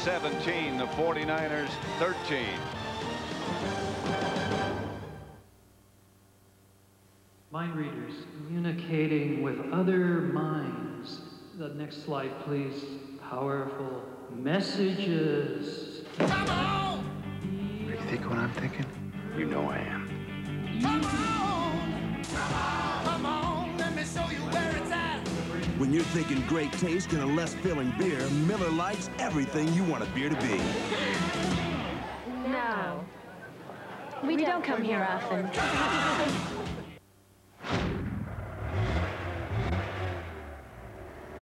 17, the 49ers 13. Mind readers communicating with other minds. The next slide, please. Powerful messages. Come on! You think what I'm thinking? You know I am. Come on! Come on, let me show you where it's at. When you're thinking great taste and a less filling beer, Miller Lite's everything you want a beer to be. No. We don't come here often.